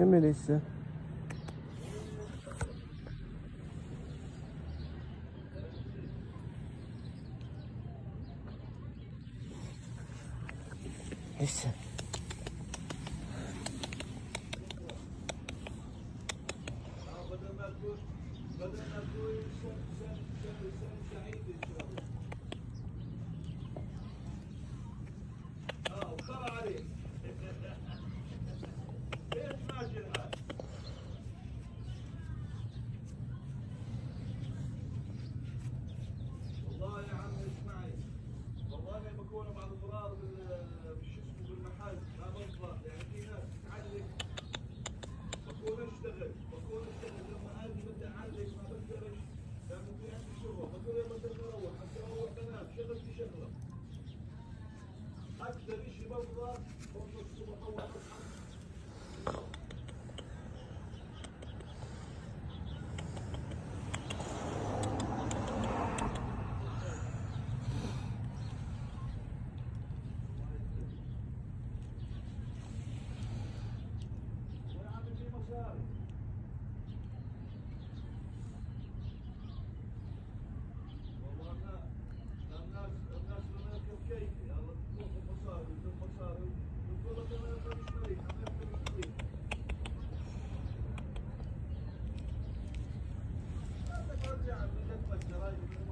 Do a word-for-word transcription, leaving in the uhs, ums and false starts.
كمل هسه. لسه بدل ما تكون بدل ما تكون سن سن سن سن سعيد ان شاء الله. اه وخرى عليك. ليش ماشي الحال؟ والله يا عم اسمعي، والله انا بكون بعض المرات بالشو اسمه بالمحل ما بنفضل، يعني في ناس تعلق بكون اشتغل بكون اشتغل لما اجي بدي اعلق ما بقدرش لانه في عندي شغل، بقول يلا بدي اروح حتى اروح بنام شغلتي شغله. اكثر شيء بفضل بفضل الصبح اول ما اصحى. يا عم في مصاري. والله الناس الناس الناس لما يركب كيفي يلا تروح المصاري وتجيب مصاري وتقول لك انا ابغى اشتريها انا ابغى اشتريها. بدك ترجع من قد ما الجرايد